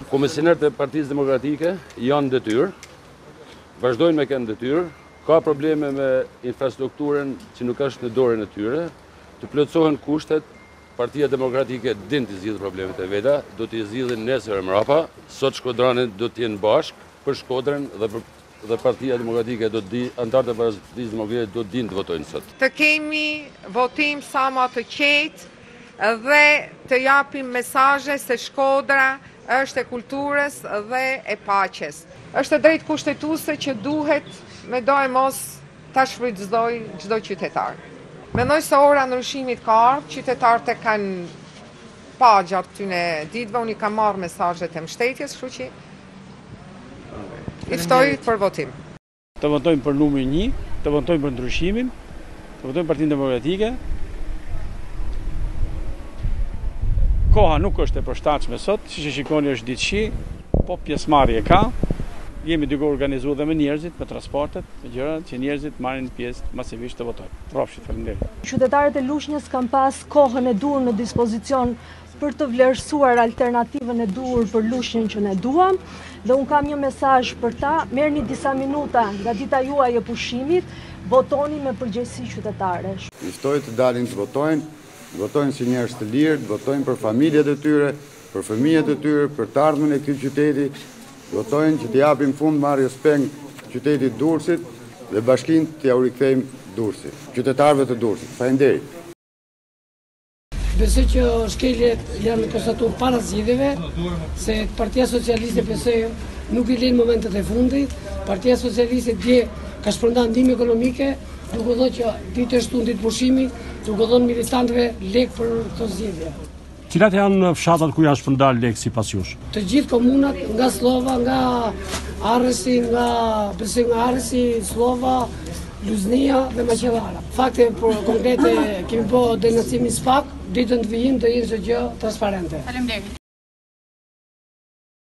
Komisionerët e Partisë Demokratike janë detyrë, vazhdojnë me kënë detyrë, ka probleme me infrastrukturën që nuk është në dorën e tyre, të plotësohen kushtet, Partia Demokratike din të zgjidhë problemet e veta, do t'i zgjidhin nesër e mrapa, sot Shkodranët do t'jenë bashkë për Shkodrën dhe Partia Demokratike antarët e Partisë Demokratike do t'dinë të votojnë sot. Të kemi votim sa më të qetë dhe të japim mesazhe se Shkodra është e kulturës dhe e paqes. Është e drejtë kushtetuese që duhet me do e mos ta shfrytëzoj çdo qytetar. Mendoj se ora ndryshimit ka ardhur, qytetarët e kanë pa gjatë këtyne ditëve, unë i kam marrë mesazhet e mbështetjes, kështu që i ftoj për votim. Të votojmë për numrin 1, të votojmë për ndryshimin, të votojmë Partinë Demokratike. Koha nuk është e përshtatshme sot, siç e shikoni është ditë shi, po pjesëmarrje ka. Jemi duke organizuar dhe me njerëzit, me transportet, me gjërat që njerëzit marrin pjesë masivisht të votojnë. Rrofshit, faleminderit. Qytetarët e Lushnjës kanë pas kohën e duhur në dispozicion për të vlerësuar alternativën e duhur për Lushnjën që ne duam, dhe unë kam një mesazh për ta, merrni disa minuta nga dita juaj e pushimit, votoni me përgjegjësi qytetare. I ftoj të dalin të votojnë si njerëz të lirë, të votojnë për familjet e tyre, për fëmijët e tyre, për të ardhmen e këtij qyteti, votojnë që të japim fund marrjes peng qytetit Durrësit dhe bashkinë t'ja u rikthejmë Durrësit, qytetarëve të Durrësit. Faleminderit. Besoj që shkeljet janë konstatuar para zgjedhjeve, se Partia Socialiste besoj nuk i lën momentet e fundit. Partia Socialiste dje ka shpërndarë ndihmë ekonomike, duke thënë që ditë e shtundit pushimi, duke dhënë militantëve lekë për këto zgjedhje. Cilat janë fshatat ku janë shpërndarë lekë sipas jush? Të gjithë komunat, nga Slova, nga Arresi, nga Arresi, Slova, Luznia dhe Maqedara. Fakte konkrete kemi bërë denuncimin SPAK, ditën të vijim do jenë çdo gjë transparente. Faleminderit.